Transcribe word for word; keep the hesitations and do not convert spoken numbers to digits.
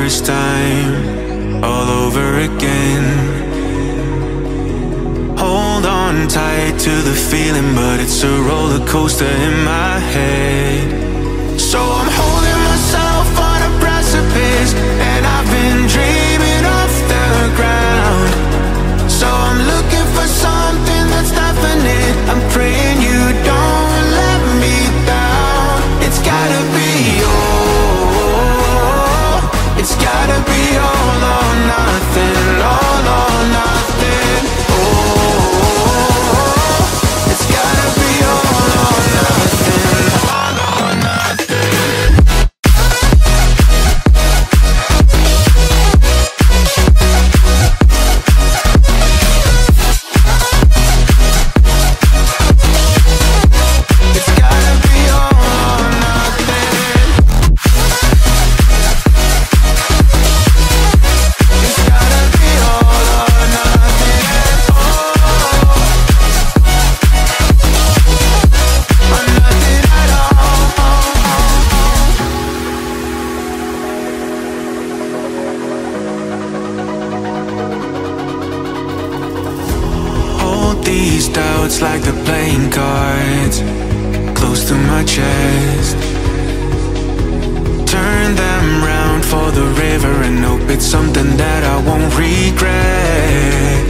first time, all over again. Hold on tight to the feeling, but it's a roller coaster in my head. So I'm holding myself on a precipice, and I've been dreaming off the ground. So I'm looking for something that's definite. I'm praying you don't let me down. It's gotta be all, it's gotta be all or nothing, all or nothing. Oh, it's gotta be all or nothing, all or nothing. These doubts like the playing cards close to my chest. Turn them round for the river and hope it's something that I won't regret.